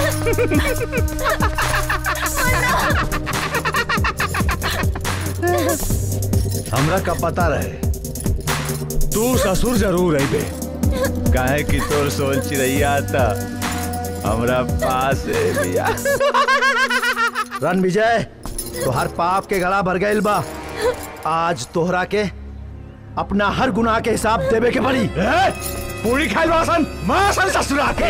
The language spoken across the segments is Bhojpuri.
हमरा का पता रहे तू ससुर जरूर है बे, काहे कि तोर सोल चिड़ैया था हमरा पास है। रन विजय, तोहर पाप के गला भर गइल बा। आज तोहरा के अपना हर गुनाह के हिसाब देवे के पड़ी। पूरी खाइल वासन मासन ससुरा के।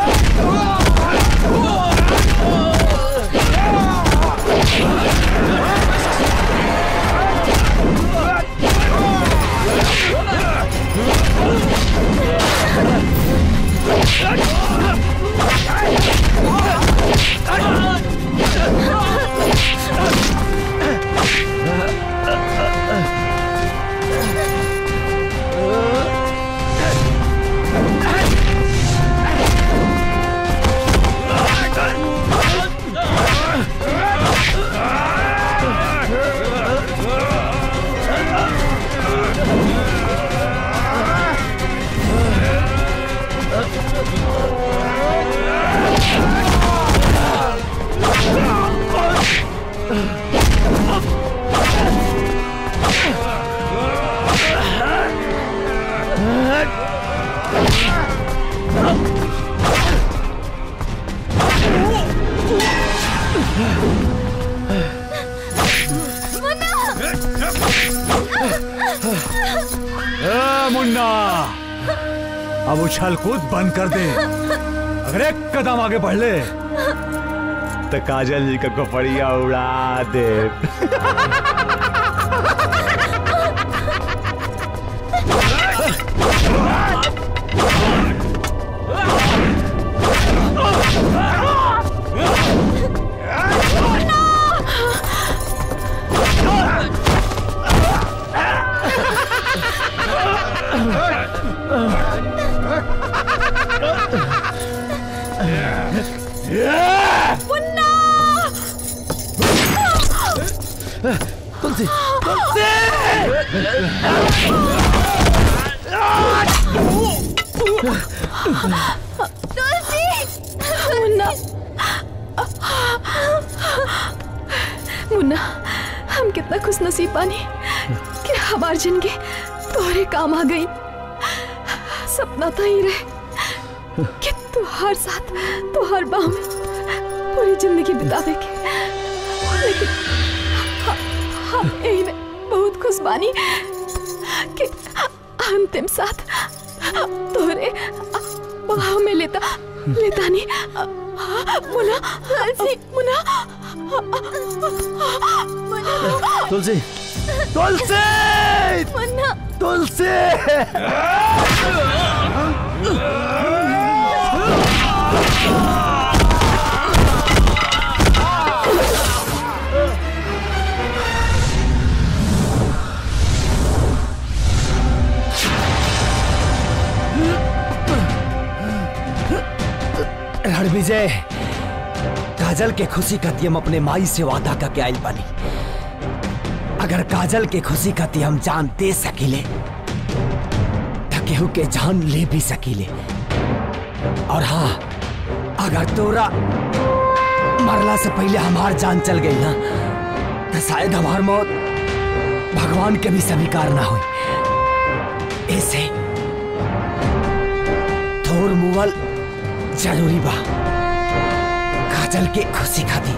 मुन्ना, अब उछल कूद बंद कर दे। अगर एक कदम आगे बढ़ ले तो काजल जी का कपड़िया उड़ा दे। तुलसी, तुलसी, मुन्ना, मुन्ना, हम कितना खुश नसीब बानी कि हमारी जिंदगी तोहरे काम आ गई। सपना था ही रहे कि तुहार साथ तुहार बाह में पूरी जिंदगी बिता देके, लेकिन हम यही में बहुत खुश बानी कि अंतिम साथ तोहरे बाह में लेता नहीं। मुन्ना, मुन्ना, तुलसी, तुलसी, मुन्ना, तुलसी। रणविजय, काजल के खुशी खाती हम अपने माई से वादा करके आइल बानी। अगर काजल के खुशी खाती हम जान दे सकीले तो केहू के जान ले भी सकीले। और हाँ, अगर तोरा मरला से पहले हमार जान चल गई ना तो शायद हमार मौत भगवान के भी स्वीकार ना हुई। ऐसे थोर मुवल जरूरी बा काजल के खुशी खाती।